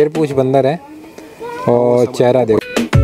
शेर पूछ बंदर है और चेहरा देखो।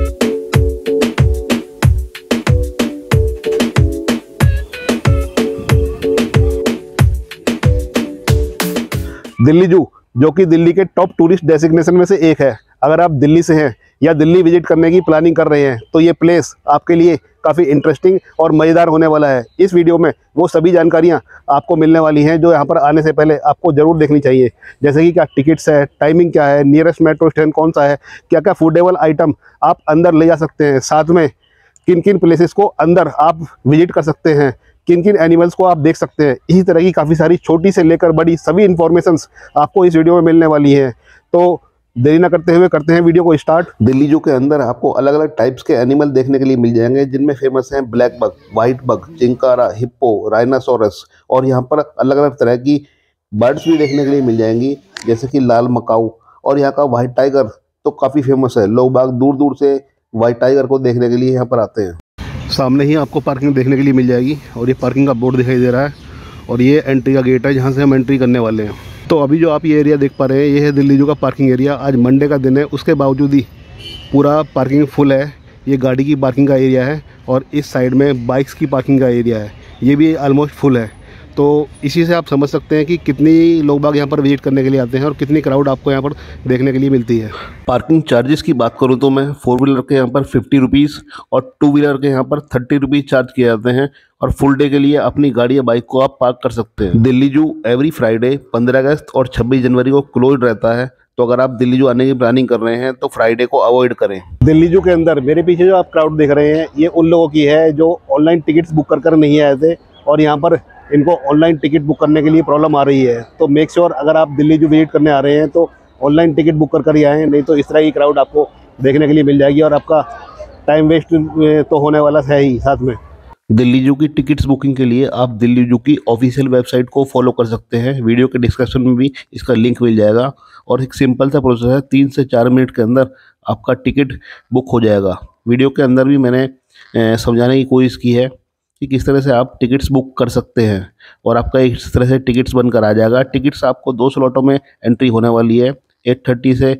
दिल्ली जू, जो कि दिल्ली के टॉप टूरिस्ट डेस्टिनेशन में से एक है। अगर आप दिल्ली से हैं या दिल्ली विजिट करने की प्लानिंग कर रहे हैं तो ये प्लेस आपके लिए काफ़ी इंटरेस्टिंग और मज़ेदार होने वाला है। इस वीडियो में वो सभी जानकारियां आपको मिलने वाली हैं जो यहाँ पर आने से पहले आपको ज़रूर देखनी चाहिए, जैसे कि क्या टिकट्स है, टाइमिंग क्या है, नियरेस्ट मेट्रो स्टेशन कौन सा है, क्या क्या फूडेबल आइटम आप अंदर ले जा सकते हैं, साथ में किन किन प्लेसेस को अंदर आप विजिट कर सकते हैं, किन किन एनिमल्स को आप देख सकते हैं। इसी तरह की काफ़ी सारी छोटी से लेकर बड़ी सभी इन्फॉर्मेशंस आपको इस वीडियो में मिलने वाली हैं। तो देरी ना करते हुए करते हैं वीडियो को स्टार्ट। दिल्ली जू के अंदर आपको अलग अलग टाइप्स के एनिमल देखने के लिए मिल जाएंगे, जिनमें फेमस हैं black buck, white buck, chinkara, hippo, rhinoceros, और यहाँ पर अलग अलग तरह की बर्ड्स भी देखने के लिए मिल जाएंगी, जैसे कि लाल मकाऊ। और यहाँ का वाइट टाइगर तो काफ़ी फेमस है, लोग बाग दूर दूर से वाइट टाइगर को देखने के लिए यहाँ पर आते हैं। सामने ही आपको पार्किंग देखने के लिए मिल जाएगी और ये पार्किंग का बोर्ड दिखाई दे रहा है और ये एंट्री का गेट है जहाँ से हम एंट्री करने वाले हैं। तो अभी जो आप ये एरिया देख पा रहे हैं ये है दिल्ली जू का पार्किंग एरिया। आज मंडे का दिन है, उसके बावजूद ही पूरा पार्किंग फुल है। ये गाड़ी की पार्किंग का एरिया है और इस साइड में बाइक्स की पार्किंग का एरिया है, ये भी ऑलमोस्ट फुल है। तो इसी से आप समझ सकते हैं कि कितनी लोग बाग यहाँ पर विजिट करने के लिए आते हैं और कितनी क्राउड आपको यहाँ पर देखने के लिए मिलती है। पार्किंग चार्जेस की बात करूँ तो मैं 4 व्हीलर के यहाँ पर 50 रुपीज़ और 2 व्हीलर के यहाँ पर 30 रुपीज़ चार्ज किए जाते हैं और फुल डे के लिए अपनी गाड़ी या बाइक को आप पार्क कर सकते हैं। दिल्ली जू एवरी फ्राइडे 15 अगस्त और 26 जनवरी को क्लोज रहता है, तो अगर आप दिल्ली जू आने की प्लानिंग कर रहे हैं तो फ्राइडे को अवॉइड करें। दिल्ली जू के अंदर मेरे पीछे जो आप क्राउड देख रहे हैं ये उन लोगों की है जो ऑनलाइन टिकट्स बुक कर नहीं आए थे और यहाँ पर इनको ऑनलाइन टिकट बुक करने के लिए प्रॉब्लम आ रही है। तो मेक श्योर अगर आप दिल्ली जू विजिट करने आ रहे हैं तो ऑनलाइन टिकट बुक कर ही आएँ, नहीं तो इस तरह की क्राउड आपको देखने के लिए मिल जाएगी और आपका टाइम वेस्ट तो होने वाला है ही साथ में। दिल्ली जू की टिकट्स बुकिंग के लिए आप दिल्ली जू की ऑफिशियल वेबसाइट को फॉलो कर सकते हैं। वीडियो के डिस्क्रिप्शन में भी इसका लिंक मिल जाएगा और एक सिंपल सा प्रोसेस है, 3 से 4 मिनट के अंदर आपका टिकट बुक हो जाएगा। वीडियो के अंदर भी मैंने समझाने की कोशिश की है कि किस तरह से आप टिकट्स बुक कर सकते हैं और आपका इस तरह से टिकट्स बनकर आ जाएगा। टिकट्स आपको 2 स्लॉटों में एंट्री होने वाली है, 8:30 से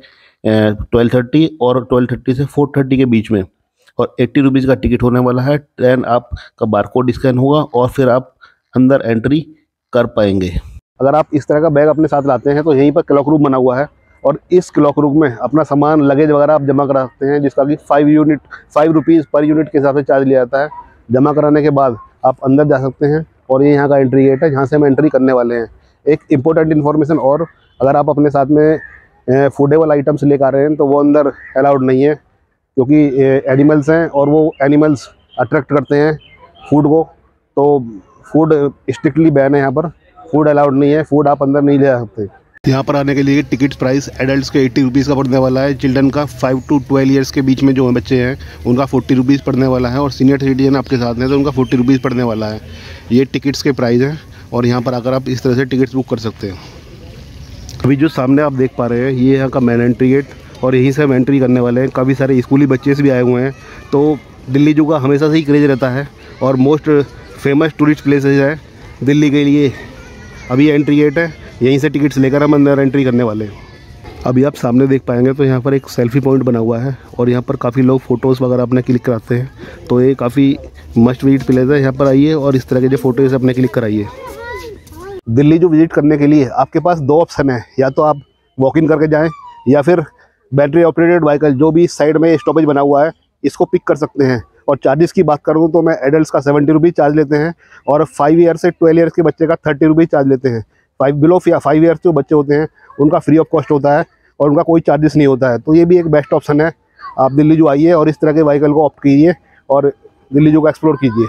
12:30 और 12:30 से 4:30 के बीच में, और 80 रुपीज़ का टिकट होने वाला है। देन आपका बारकोड स्कैन होगा और फिर आप अंदर एंट्री कर पाएंगे। अगर आप इस तरह का बैग अपने साथ लाते हैं तो यहीं पर क्लॉक रूम बना हुआ है और इस क्लॉक रूम में अपना सामान, लगेज वगैरह आप जमा करा सकते हैं, जिसका कि 5 रुपीज़ पर यूनिट के हिसाब से चार्ज लिया जाता है। जमा कराने के बाद आप अंदर जा सकते हैं और ये यहाँ का एंट्री गेट है जहाँ से हम एंट्री करने वाले हैं। एक इम्पोर्टेंट इन्फॉर्मेशन और, अगर आप अपने साथ में फूडेबल आइटम्स लेकर आ रहे हैं तो वो अंदर अलाउड नहीं है, क्योंकि एनिमल्स हैं और वो एनिमल्स अट्रैक्ट करते हैं फूड को। तो फूड स्ट्रिक्टली बैन है, यहाँ पर फूड अलाउड नहीं है, फूड आप अंदर नहीं ले जा सकते। यहाँ पर आने के लिए टिकट प्राइस एडल्ट्स के 80 रुपीज़ का पड़ने वाला है, चिल्ड्रन का 5 to 12 ईयर्स के बीच में जो बच्चे हैं उनका 40 रुपीज़ पड़ने वाला है और सीनियर सिटीजन आपके साथ हैं तो उनका 40 रुपीज़ पड़ने वाला है। ये टिकट्स के प्राइस हैं और यहाँ पर आकर आप इस तरह से टिकट्स बुक कर सकते हैं। अभी जो सामने आप देख पा रहे हैं ये यहाँ का मेन एंट्री गेट और यहीं से हम एंट्री करने वाले हैं। काफ़ी सारे स्कूली बच्चे भी आए हुए हैं, तो दिल्ली जू का हमेशा से ही क्रेज़ रहता है और मोस्ट फेमस टूरिस्ट प्लेसेस है दिल्ली के लिए। अभी एंट्री गेट है, यहीं से टिकट्स लेकर हम अंदर एंट्री करने वाले हैं। अभी आप सामने देख पाएंगे तो यहाँ पर एक सेल्फी पॉइंट बना हुआ है और यहाँ पर काफ़ी लोग फ़ोटोज़ वगैरह अपने क्लिक कराते हैं, तो ये काफ़ी मस्ट विजिट प्लेस है। यहाँ पर आइए और इस तरह के जो फ़ोटोज़ अपने क्लिक कराइए। दिल्ली जो विजिट करने के लिए आपके पास 2 ऑप्शन है, या तो आप वॉक इन करके जाएँ या फिर बैटरी ऑपरेटेड व्हीकल जो भी साइड में स्टॉपेज बना हुआ है इसको पिक कर सकते हैं। और चार्जेस की बात करूँ तो मैं एडल्ट्स का 70 रुपीज़ चार्ज लेते हैं और 5 ईयर से 12 ईयर्स के बच्चे का 30 रुपीज़ चार्ज लेते हैं। 5 ईयर्स जो बच्चे होते हैं उनका फ्री ऑफ कॉस्ट होता है और उनका कोई चार्जेस नहीं होता है। तो ये भी एक बेस्ट ऑप्शन है। आप दिल्ली जू आइए और इस तरह के व्हीकल को ऑप्ट कीजिए और दिल्ली जू को एक्सप्लोर कीजिए।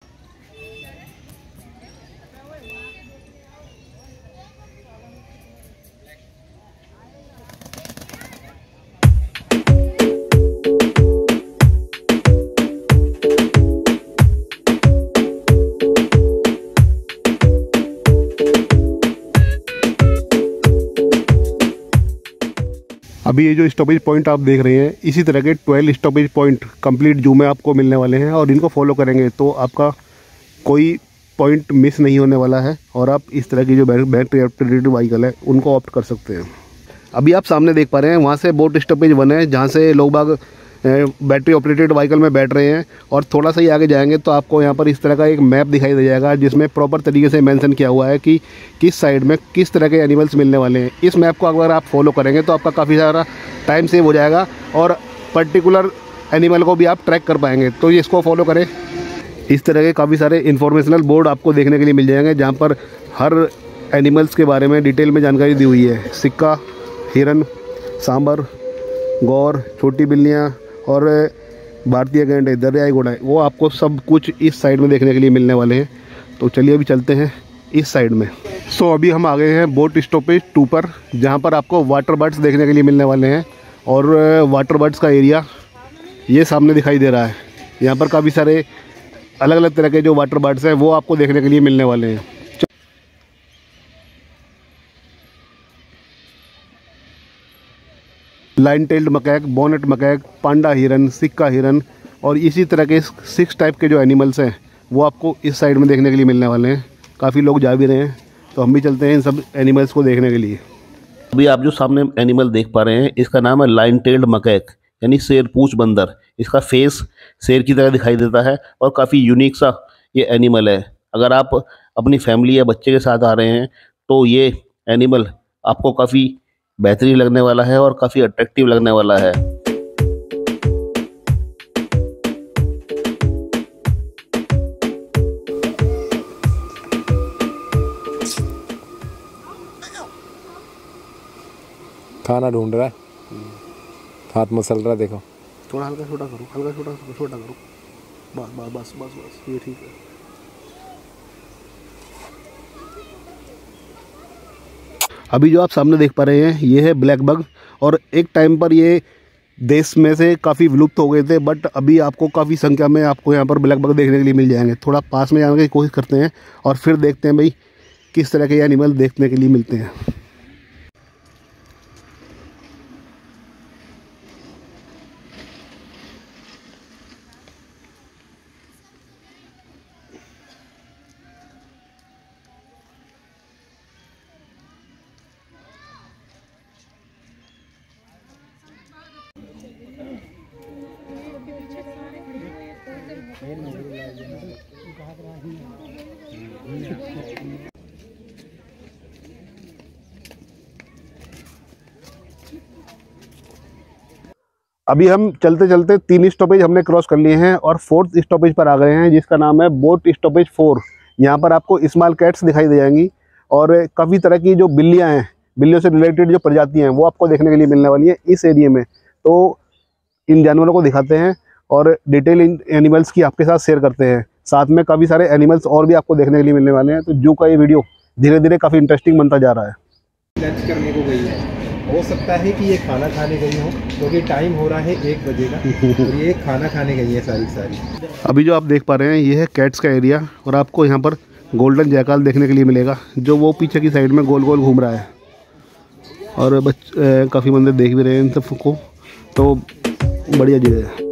अभी ये जो स्टॉपेज पॉइंट आप देख रहे हैं इसी तरह के 12 स्टॉपेज पॉइंट कंप्लीट जू में आपको मिलने वाले हैं और इनको फॉलो करेंगे तो आपका कोई पॉइंट मिस नहीं होने वाला है और आप इस तरह की जो बैटरी ऑपरेटेड व्हीकल है उनको ऑप्ट कर सकते हैं। अभी आप सामने देख पा रहे हैं वहाँ से बोट स्टॉपेज 1 है, जहाँ से लोग बाग बैटरी ऑपरेटेड व्हीकल में बैठ रहे हैं। और थोड़ा सा ही आगे जाएंगे तो आपको यहाँ पर इस तरह का एक मैप दिखाई दे जाएगा, जिसमें प्रॉपर तरीके से मेंशन किया हुआ है कि किस साइड में किस तरह के एनिमल्स मिलने वाले हैं। इस मैप को अगर आप फॉलो करेंगे तो आपका काफ़ी सारा टाइम सेव हो जाएगा और पर्टिकुलर एनिमल को भी आप ट्रैक कर पाएंगे। तो ये इसको फॉलो करें। इस तरह के काफ़ी सारे इन्फॉर्मेशनल बोर्ड आपको देखने के लिए मिल जाएंगे, जहाँ पर हर एनिमल्स के बारे में डिटेल में जानकारी दी हुई है। सिक्का, हिरन, सांबर, गौर, छोटी बिल्लियाँ और भारतीय गैंडे, दरियाई घोड़ा, वो आपको सब कुछ इस साइड में देखने के लिए मिलने वाले हैं। तो चलिए अभी चलते हैं इस साइड में। सो अभी हम आ गए हैं बोट स्टॉपेज 2 पर, जहाँ पर आपको वाटर बर्ड्स देखने के लिए मिलने वाले हैं। और वाटर बर्ड्स का एरिया ये सामने दिखाई दे रहा है। यहाँ पर काफ़ी सारे अलग अलग तरह के जो वाटर बर्ड्स हैं वो आपको देखने के लिए मिलने वाले हैं। Lion tailed macaque, bonnet macaque, panda हिरन, सिक्का हिरन और इसी तरह के 6 टाइप के जो एनिमल्स हैं वो आपको इस साइड में देखने के लिए मिलने वाले हैं। काफ़ी लोग जा भी रहे हैं, तो हम भी चलते हैं इन सब एनिमल्स को देखने के लिए। अभी आप जो सामने एनिमल देख पा रहे हैं, इसका नाम है लाइन टेल्ड मकैक, यानी शेर पूंछ बंदर। इसका फेस शेर की तरह दिखाई देता है और काफ़ी यूनिक सा ये एनिमल है। अगर आप अपनी फैमिली या बच्चे के साथ आ रहे हैं तो ये एनिमल आपको काफ़ी बेहतरीन लगने वाला है और काफ़ी अट्रैक्टिव लगने वाला है। खाना ढूंढ रहा है, हाथ मसल रहा है, देखो। थोड़ा हल्का छोटा करो, हल्का छोटा करो। बस बस बस बस, ये ठीक है। अभी जो आप सामने देख पा रहे हैं ये है ब्लैक बग। और एक टाइम पर ये देश में से काफ़ी विलुप्त हो गए थे, बट अभी आपको काफ़ी संख्या में आपको यहाँ पर ब्लैक बग देखने के लिए मिल जाएंगे। थोड़ा पास में जाने की कोशिश करते हैं और फिर देखते हैं भाई किस तरह के एनिमल देखने के लिए मिलते हैं। अभी हम चलते चलते 3 स्टॉपेज हमने क्रॉस कर लिए हैं और 4th स्टॉपेज पर आ गए हैं, जिसका नाम है बोट स्टॉपेज 4। यहाँ पर आपको स्मॉल कैट्स दिखाई दे जाएंगी और काफ़ी तरह की जो बिल्लियाँ हैं, बिल्लियों से रिलेटेड जो प्रजातियाँ हैं वो आपको देखने के लिए मिलने वाली हैं इस एरिया में। तो इन जानवरों को दिखाते हैं और डिटेल इन एनिमल्स की आपके साथ शेयर करते हैं। साथ में काफ़ी सारे एनिमल्स और भी आपको देखने के लिए मिलने वाले हैं। तो जू का ये वीडियो धीरे धीरे काफ़ी इंटरेस्टिंग बनता जा रहा है। लंच करने को गई है, हो सकता है कि ये खाना खाने गई हो, क्योंकि टाइम हो रहा है 1 बजे का और ये खाना खाने गई है सारी। अभी जो आप देख पा रहे हैं ये है कैट्स का एरिया और आपको यहाँ पर गोल्डन जैकाल देखने के लिए मिलेगा, जो वो पीछे की साइड में गोल गोल घूम रहा है। और काफ़ी बंदे देख भी रहे हैं इन सबको, तो बढ़िया जगह है।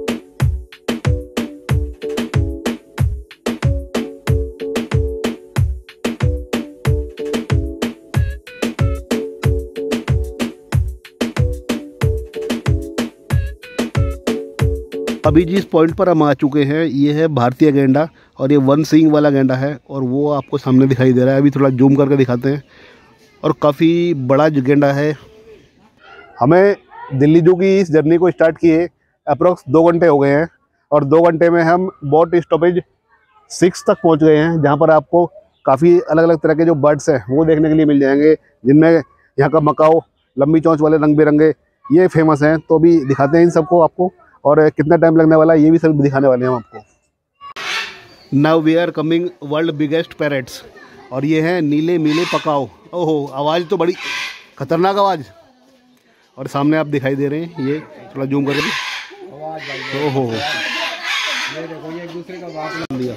अभी जिस पॉइंट पर हम आ चुके हैं ये है भारतीय गैंडा और ये 1 सींग वाला गैंडा है और वो आपको सामने दिखाई दे रहा है। अभी थोड़ा जूम करके दिखाते हैं और काफ़ी बड़ा गैंडा है। हमें दिल्ली जू की इस जर्नी को स्टार्ट किए अप्रोक्स 2 घंटे हो गए हैं और 2 घंटे में हम बोट स्टॉपेज 6 तक पहुंच गए हैं, जहां पर आपको काफ़ी अलग अलग तरह के जो बर्ड्स हैं वो देखने के लिए मिल जाएंगे, जिनमें यहाँ का मकाओ, लंबी चोंच वाले रंग बिरंगे, ये फेमस हैं। तो अभी दिखाते हैं इन सबको आपको और कितना टाइम लगने वाला है ये भी सब दिखाने वाले हैं हम आपको। Now we are coming world biggest parrots और ये हैं नीले मीले पकाओ। ओहो, आवाज़ तो बड़ी खतरनाक आवाज़। और सामने आप दिखाई दे रहे हैं, ये थोड़ा जूम करके। ओहो, ये देखो, ये एक दूसरे का बात लिया,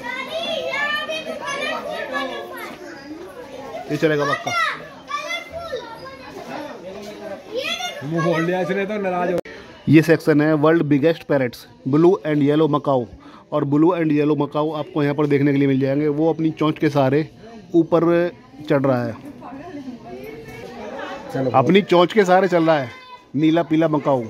ये चलेगा पक्का। मुंह मोड़ लिया इसने तो नाराज हो। ये सेक्शन है world biggest parrots, blue and yellow macaw. और ब्लू एंड येलो मकाओ आपको यहाँ पर देखने के लिए मिल जाएंगे। वो अपनी चोंच के सहारे ऊपर चढ़ रहा है। चलो अपनी चोंच के सहारे चल रहा है नीला पीला मकाऊ।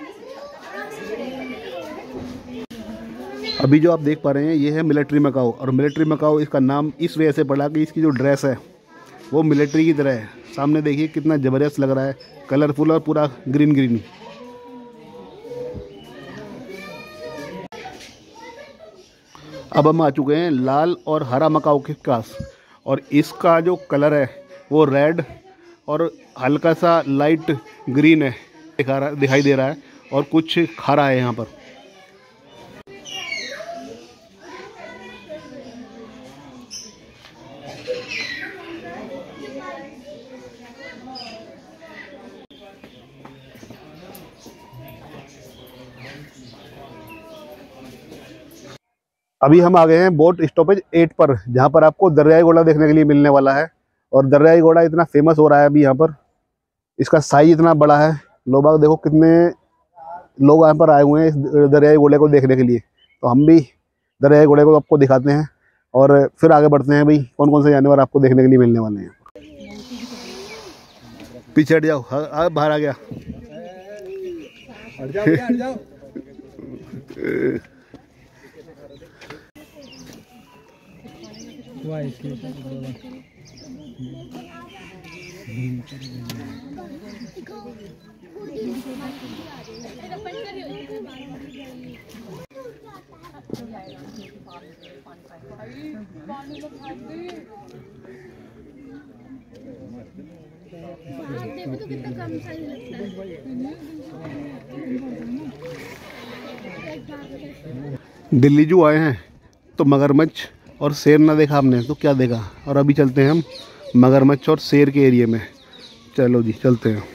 अभी जो आप देख पा रहे हैं ये है मिलिट्री मकाऊ, और मिलिट्री मकाऊ इसका नाम इस वजह से पड़ा कि इसकी जो ड्रेस है वो मिलिट्री की तरह है। सामने देखिए कितना ज़बरदस्त लग रहा है, कलरफुल और पूरा ग्रीन ग्रीन। अब हम आ चुके हैं लाल और हरा मकाऊ के पास, और इसका जो कलर है वो रेड और हल्का सा लाइट ग्रीन है, दिखाई दे रहा है, और कुछ खारा है यहाँ पर। अभी हम आ गए हैं बोट स्टॉपेज 8 पर, जहाँ पर आपको दरियाई घोड़ा देखने के लिए मिलने वाला है। और दरियाई घोड़ा इतना फेमस हो रहा है अभी यहाँ पर, इसका साइज इतना बड़ा है। लोग बाग देखो कितने लोग यहाँ पर आए हुए हैं इस दरियाई घोड़े को देखने के लिए। तो हम भी दरियाई घोड़े को आपको दिखाते हैं और फिर आगे बढ़ते हैं भाई कौन कौन से जानवर आपको देखने के लिए मिलने वाले हैं। पीछे हट जाओ, बाहर आ गया। हट जाओ, हट जाओ। दिल्ली जो आए हैं तो मगरमच्छ और शेर ना देखा आपने तो क्या देखा। और अभी चलते हैं हम मगरमच्छ और शेर के एरिया में। चलो जी चलते हैं।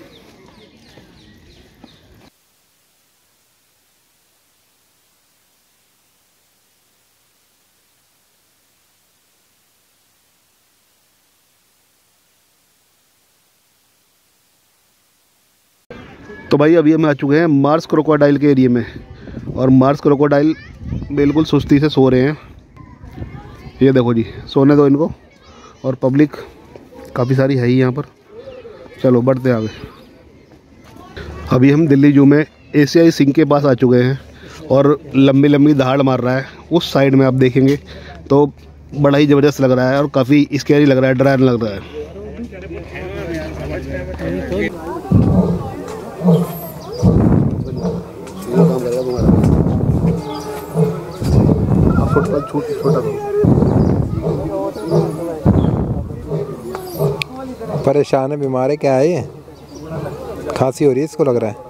तो भाई अभी हम आ चुके हैं मार्स क्रोकोडाइल के एरिया में, और मार्स क्रोकोडाइल बिल्कुल सुस्ती से सो रहे हैं। ये देखो जी, सोने दो इनको। और पब्लिक काफ़ी सारी है ही यहाँ पर। चलो बढ़ते हैं आगे। अभी हम दिल्ली जू में एशियाई सिंह के पास आ चुके हैं, और लंबी लंबी दहाड़ मार रहा है। उस साइड में आप देखेंगे तो बड़ा ही ज़बरदस्त लग रहा है और काफ़ी स्कैरी लग रहा है, डरावना लग रहा है। परेशान है, बीमार है, क्या है ये? खांसी हो रही है इसको लग रहा है।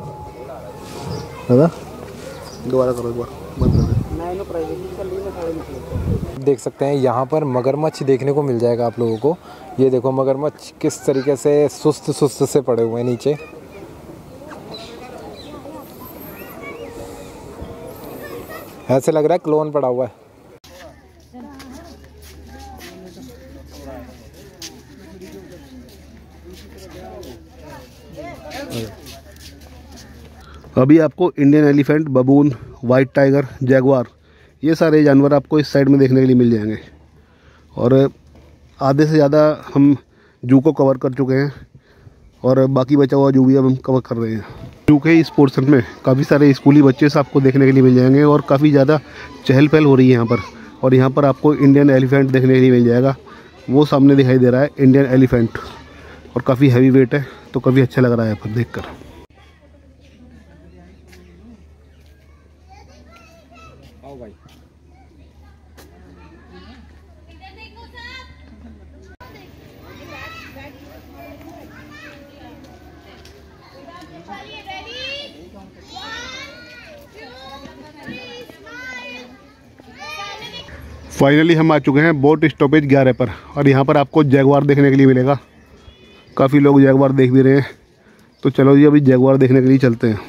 दोबारा करो एक बार, बंद कर दे। देख सकते हैं यहाँ पर मगरमच्छ देखने को मिल जाएगा आप लोगों को। ये देखो मगरमच्छ किस तरीके से सुस्त सुस्त से पड़े हुए हैं नीचे। ऐसे लग रहा है क्लोन पड़ा हुआ है। अभी आपको Indian elephant, baboon, white tiger, jaguar, ये सारे जानवर आपको इस साइड में देखने के लिए मिल जाएंगे। और आधे से ज़्यादा हम जू को कवर कर चुके हैं, और बाकी बचा हुआ जू भी अब हम कवर कर रहे हैं। जू के इस पोर्शन में काफ़ी सारे स्कूली बच्चे से आपको देखने के लिए मिल जाएंगे, और काफ़ी ज़्यादा चहल पहल हो रही है यहाँ पर। और यहाँ पर आपको इंडियन एलिफेंट देखने के लिए मिल जाएगा। वो सामने दिखाई दे रहा है इंडियन एलिफेंट, और काफ़ी हैवी वेट है, तो काफ़ी अच्छा लग रहा है यहाँ पर देख कर। फाइनली हम आ चुके हैं बोट स्टॉपेज 11 पर, और यहाँ पर आपको जैगवार देखने के लिए मिलेगा। काफ़ी लोग जैगवार देख भी रहे हैं, तो चलो जी अभी जैगवार देखने के लिए चलते हैं।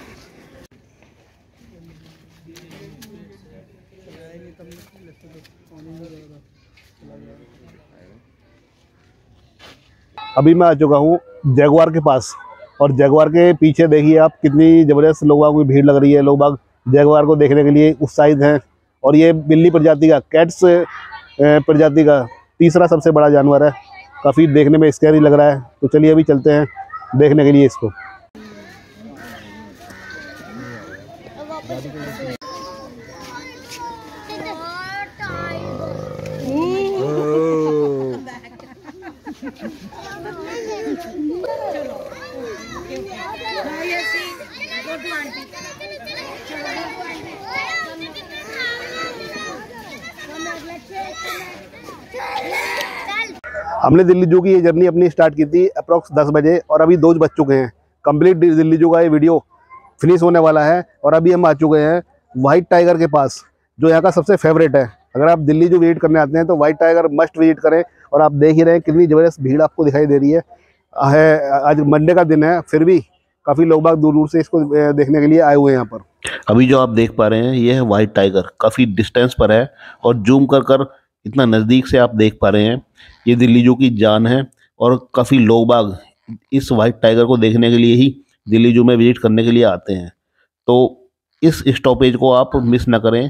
अभी मैं आ चुका हूँ जैगवार के पास, और जैगवार के पीछे देखिए आप कितनी ज़बरदस्त लोगों की भीड़ लग रही है। लोग बाग जैगवार को देखने के लिए उत्साहित हैं। और ये बिल्ली प्रजाति का, कैट्स प्रजाति का तीसरा सबसे बड़ा जानवर है। काफ़ी देखने में स्कैरी लग रहा है। तो चलिए अभी चलते हैं देखने के लिए इसको। हमने दिल्ली जू की ये जर्नी अपनी स्टार्ट की थी अप्रॉक्स 10 बजे और अभी 2 बज चुके हैं। कंप्लीट दिल्ली जू का ये वीडियो फिनिश होने वाला है और अभी हम आ चुके हैं वाइट टाइगर के पास, जो यहाँ का सबसे फेवरेट है। अगर आप दिल्ली जू विजिट करने आते हैं तो वाइट टाइगर मस्ट विजिट करें। और आप देख ही रहे हैं कितनी ज़बरदस्त भीड़ आपको दिखाई दे रही है। आज मंडे का दिन है, फिर भी काफ़ी लोग बाग दूर दूर से इसको देखने के लिए आए हुए हैं यहाँ पर। अभी जो आप देख पा रहे हैं ये है वाइट टाइगर, काफ़ी डिस्टेंस पर है और जूम कर कर इतना नज़दीक से आप देख पा रहे हैं। ये दिल्ली जू की जान है और काफ़ी लोग बाग इस वाइट टाइगर को देखने के लिए ही दिल्ली जू में विजिट करने के लिए आते हैं। तो इस स्टॉपेज को आप मिस ना करें।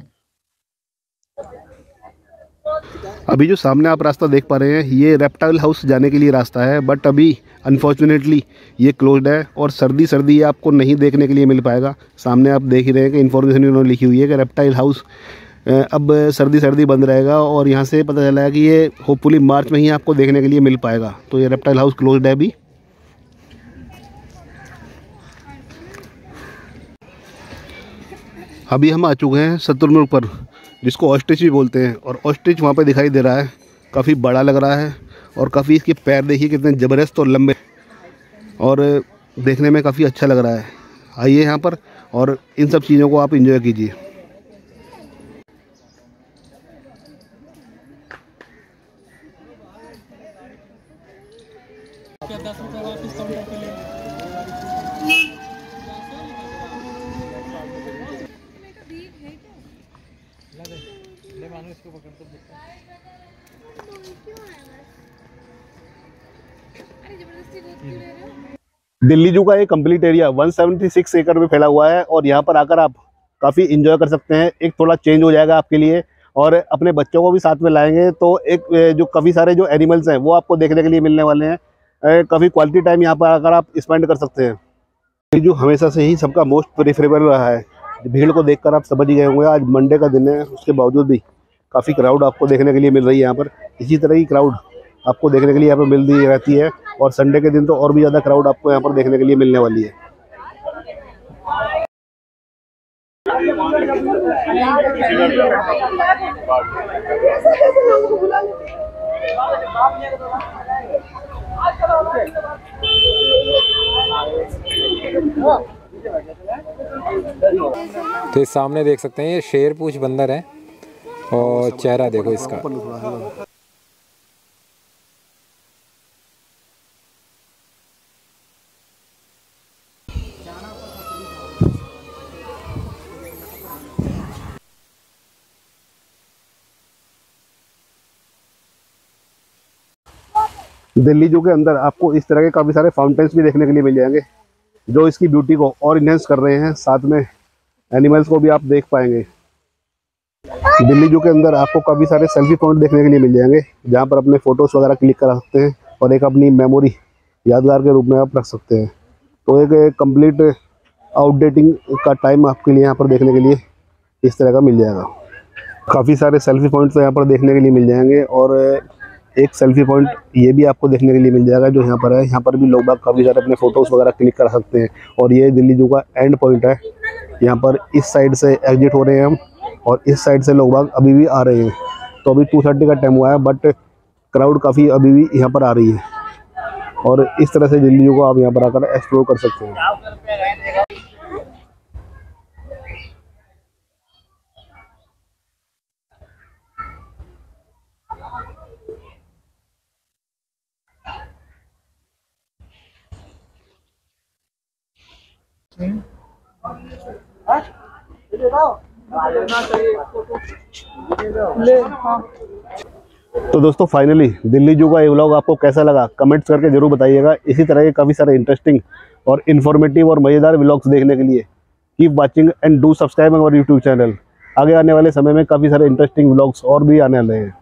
अभी जो सामने आप रास्ता देख पा रहे हैं ये रेप्टाइल हाउस जाने के लिए रास्ता है, बट अभी अनफॉर्चुनेटली ये क्लोज्ड है और सर्दी ये आपको नहीं देखने के लिए मिल पाएगा। सामने आप देख ही रहे हैं कि इन्फॉर्मेशन इन्होंने लिखी हुई है कि रेप्टाइल हाउस अब सर्दी बंद रहेगा और यहाँ से पता चला है कि ये होपफुली मार्च में ही आपको देखने के लिए मिल पाएगा। तो ये रेप्टाइल हाउस क्लोज्ड है अभी। अभी हम आ चुके हैं शतुरमुर्ग पर, जिसको ऑस्ट्रिच भी बोलते हैं, और ऑस्ट्रिच वहाँ पे दिखाई दे रहा है। काफ़ी बड़ा लग रहा है और काफ़ी इसके पैर देखिए कितने ज़बरदस्त और लंबे, और देखने में काफ़ी अच्छा लग रहा है। आइए यहाँ पर और इन सब चीज़ों को आप एंजॉय कीजिए। दिल्ली जू का ये कंप्लीट एरिया 176 एकड़ में फैला हुआ है और यहाँ पर आकर आप काफ़ी इंजॉय कर सकते हैं। एक थोड़ा चेंज हो जाएगा आपके लिए और अपने बच्चों को भी साथ में लाएंगे तो एक जो काफ़ी सारे जो एनिमल्स हैं वो आपको देखने के लिए मिलने वाले हैं। काफ़ी क्वालिटी टाइम यहाँ पर आकर आप स्पेंड कर सकते हैं। दिल्ली जू हमेशा से ही सबका मोस्ट प्रेफरेबल रहा है। भीड़ को देखकर आप समझ ही गए होंगे, आज मंडे का दिन है, उसके बावजूद भी काफ़ी क्राउड आपको देखने के लिए मिल रही है यहाँ पर। इसी तरह की क्राउड आपको देखने के लिए यहाँ पर मिलती रहती है और संडे के दिन तो और भी ज़्यादा क्राउड आपको यहाँ पर देखने के लिए मिलने वाली है। तो इस सामने देख सकते हैं ये शेर पूंछ बंदर है और चेहरा देखो इसका। दिल्ली जू के अंदर आपको इस तरह के काफ़ी सारे फाउंटेन्स भी देखने के लिए मिल जाएंगे जो इसकी ब्यूटी को और इन्हेंस कर रहे हैं। साथ में एनिमल्स को भी आप देख पाएंगे। दिल्ली जू के अंदर आपको काफ़ी सारे सेल्फी पॉइंट देखने के लिए मिल जाएंगे जहाँ पर अपने फ़ोटोज़ वगैरह क्लिक करा सकते हैं और एक अपनी मेमोरी यादगार के रूप में आप रख सकते हैं। तो एक कंप्लीट आउटडेटिंग का टाइम आपके लिए यहाँ पर देखने के लिए इस तरह का मिल जाएगा। काफ़ी सारे सेल्फी पॉइंट्स यहाँ पर देखने के लिए मिल जाएंगे और एक सेल्फी पॉइंट ये भी आपको देखने के लिए मिल जाएगा जो यहाँ पर है। यहाँ पर भी लोग बाग काफ़ी सारे अपने फ़ोटोज़ वगैरह क्लिक कर सकते हैं और ये दिल्ली जू का एंड पॉइंट है। यहाँ पर इस साइड से एग्जिट हो रहे हैं हम और इस साइड से लोग बाग अभी भी आ रहे हैं। तो अभी 2:30 का टाइम हुआ है बट क्राउड काफ़ी अभी भी यहाँ पर आ रही है और इस तरह से दिल्ली जू को आप यहाँ पर आकर एक्सप्लोर कर सकते हैं। तो दोस्तों फाइनली दिल्ली जू का ये व्लॉग आपको कैसा लगा कमेंट्स करके जरूर बताइएगा। इसी तरह के काफ़ी सारे इंटरेस्टिंग और इन्फॉर्मेटिव और मज़ेदार व्लॉग्स देखने के लिए keep watching and do subscribe our YouTube channel. आगे आने वाले समय में काफ़ी सारे इंटरेस्टिंग व्लॉग्स और भी आने वाले हैं।